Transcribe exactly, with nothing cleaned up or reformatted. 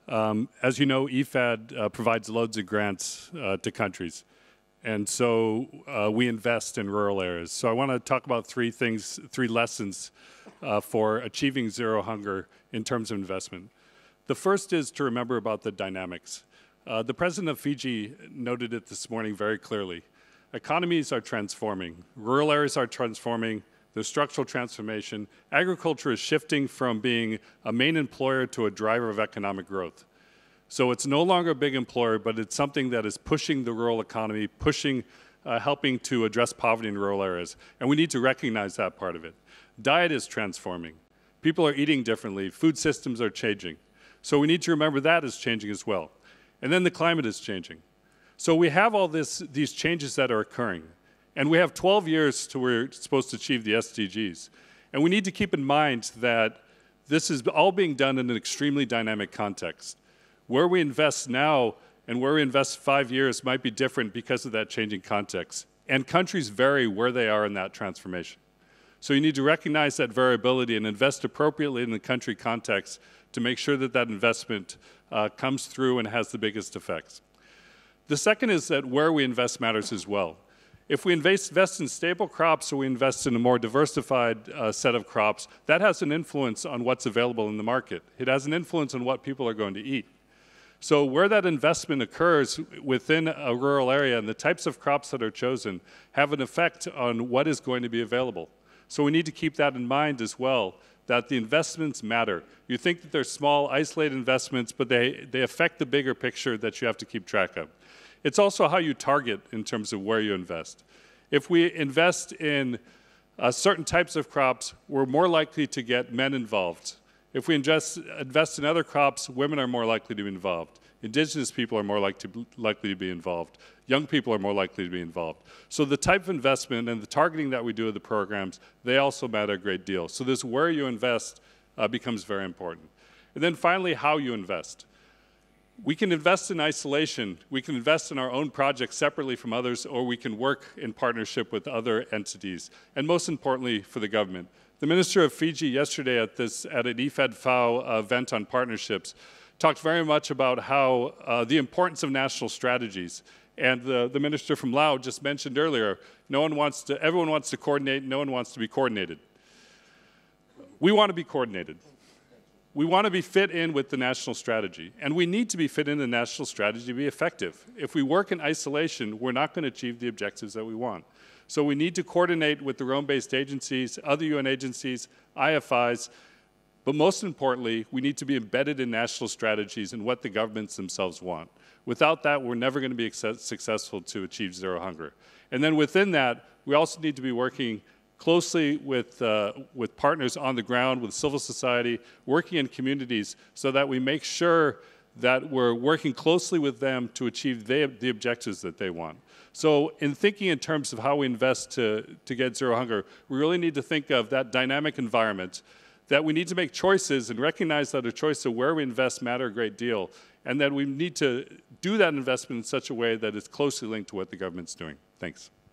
Um, as you know, I F A D uh, provides loads of grants uh, to countries. And so uh, we invest in rural areas. So I want to talk about three things, three lessons uh, for achieving zero hunger in terms of investment. The first is to remember about the dynamics. Uh, the president of Fiji noted it this morning very clearly. Economies are transforming. Rural areas are transforming. There's structural transformation. Agriculture is shifting from being a main employer to a driver of economic growth. So it's no longer a big employer, but it's something that is pushing the rural economy, pushing, uh, helping to address poverty in rural areas. And we need to recognize that part of it. Diet is transforming. People are eating differently. Food systems are changing. So we need to remember that is changing as well. And then the climate is changing. So we have all this, these changes that are occurring. And we have twelve years to where we're supposed to achieve the S D Gs. And we need to keep in mind that this is all being done in an extremely dynamic context. Where we invest now and where we invest five years might be different because of that changing context. And countries vary where they are in that transformation. So you need to recognize that variability and invest appropriately in the country context to make sure that that investment uh, comes through and has the biggest effects. The second is that where we invest matters as well. If we invest, invest in stable crops or we invest in a more diversified uh, set of crops, that has an influence on what's available in the market. It has an influence on what people are going to eat. So where that investment occurs within a rural area and the types of crops that are chosen have an effect on what is going to be available. So we need to keep that in mind as well, that the investments matter. You think that they're small, isolated investments, but they, they affect the bigger picture that you have to keep track of. It's also how you target in terms of where you invest. If we invest in uh, certain types of crops, we're more likely to get men involved. If we invest, invest in other crops, women are more likely to be involved. Indigenous people are more like to, likely to be involved. Young people are more likely to be involved. So the type of investment and the targeting that we do of the programs, they also matter a great deal. So this where you invest uh, becomes very important. And then finally, how you invest. We can invest in isolation. We can invest in our own projects separately from others, or we can work in partnership with other entities. And most importantly, for the government. The Minister of Fiji yesterday at, this, at an I F A D F A O event on partnerships talked very much about how uh, the importance of national strategies. And the, the minister from Laos just mentioned earlier, no one wants to, everyone wants to coordinate, no one wants to be coordinated. We want to be coordinated. We want to be fit in with the national strategy. And we need to be fit in the national strategy to be effective. If we work in isolation, we're not going to achieve the objectives that we want. So we need to coordinate with the Rome-based agencies, other U N agencies, I F Is, but most importantly, we need to be embedded in national strategies and what the governments themselves want. Without that, we're never going to be successful to achieve zero hunger. And then within that, we also need to be working closely with, uh, with partners on the ground, with civil society, working in communities so that we make sure that we're working closely with them to achieve they, the objectives that they want. So in thinking in terms of how we invest to, to get zero hunger, we really need to think of that dynamic environment, that we need to make choices and recognize that a choice of where we invest matter a great deal, and that we need to do that investment in such a way that it's closely linked to what the government's doing. Thanks.